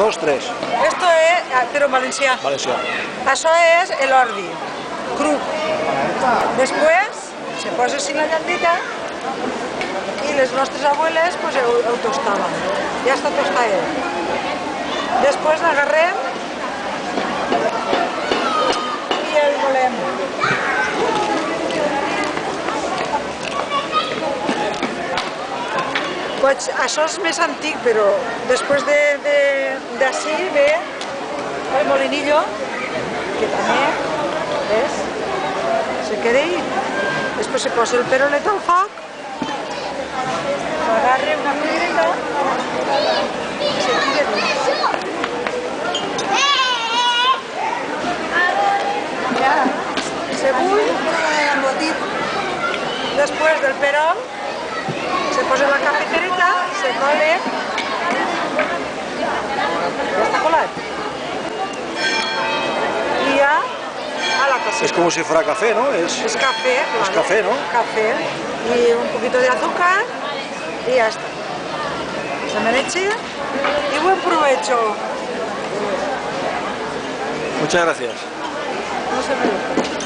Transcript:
2, 3. Esto es, pero en valencià. Valencià. Això és l'ordi, cru. Després se posa així la llandita i les nostres abueles pues, ho tostaven. Ja està tostadet. Després l'agarrem i el volem. Pues això és més antic, però després d'ací ve el molinillo, que també, ¿ves? Se queda ahí. Després se posa el perolet al foc, s'agarra una cuillereta i se tira dins. Ja, se bull embotit. Després del perol, se posa la cafetereta, se cole, ja està colat. Y ya a la cocina. Es como si fuera café, ¿no? Es café, claro. Es café, ¿no? Café y un poquito de azúcar y ya está. Se mereche y buen provecho. Muchas gracias. No se preocupe.